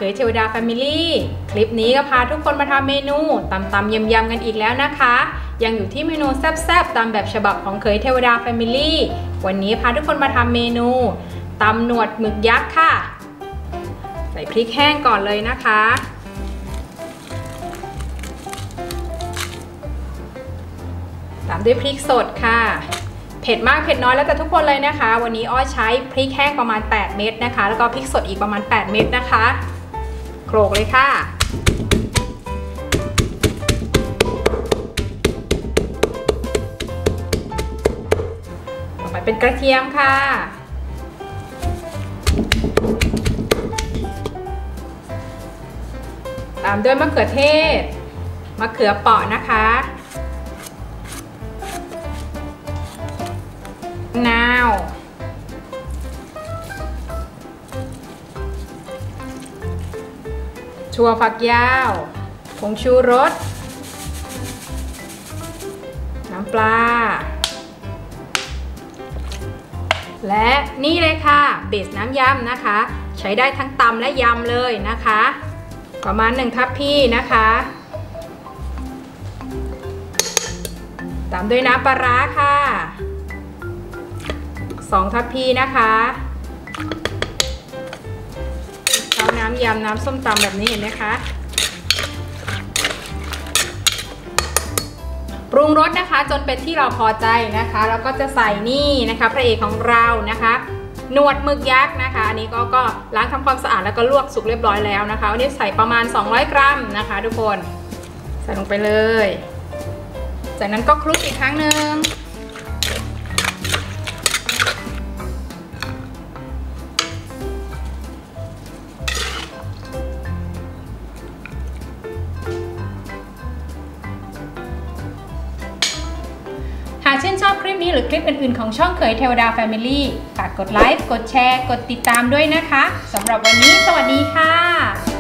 เคยเทวดาแฟมิลี่คลิปนี้ก็พาทุกคนมาทำเมนูตำยำกันอีกแล้วนะคะยังอยู่ที่เมนูแซ่บๆตามแบบฉบับของเคยเทวดาแฟมิลี่วันนี้พาทุกคนมาทำเมนูตำหนวดหมึกยักษ์ค่ะใส่พริกแห้งก่อนเลยนะคะตามด้วยพริกสดค่ะเผ็ดมากเผ็ดน้อยแล้วแต่ทุกคนเลยนะคะวันนี้อ้อยใช้พริกแห้งประมาณ8เม็ดนะคะแล้วก็พริกสดอีกประมาณ8เม็ดนะคะโขลกเลยค่ะต่อไปเป็นกระเทียมค่ะตามด้วยมะเขือเทศมะเขือเปราะนะคะนาวถั่วฝักยาวผงชูรสน้ำปลาและนี่เลยค่ะเบสน้ำยำนะคะใช้ได้ทั้งตำและยำเลยนะคะประมาณ1ทัพพีนะคะตามด้วยน้ำปลาร้าค่ะ2ทัพพีนะคะเอาน้ำยำน้ำส้มตำแบบนี้เห็นไหมคะปรุงรสนะคะจนเป็นที่เราพอใจนะคะแล้วก็จะใส่นี่นะคะพระเอกของเรานะคะหนวดหมึกยักษ์นะคะอันนี้ก็ล้างทำความสะอาดแล้วก็ลวกสุกเรียบร้อยแล้วนะคะวันนี้ใส่ประมาณ200 กรัมนะคะทุกคนใส่ลงไปเลยจากนั้นก็คลุกอีกครั้งหนึ่งหากชื่นชอบคลิปนี้หรือคลิปอื่นๆของช่องเคยเทวดาแฟมิลี่ฝากกดไลค์กดแชร์กดติดตามด้วยนะคะสำหรับวันนี้สวัสดีค่ะ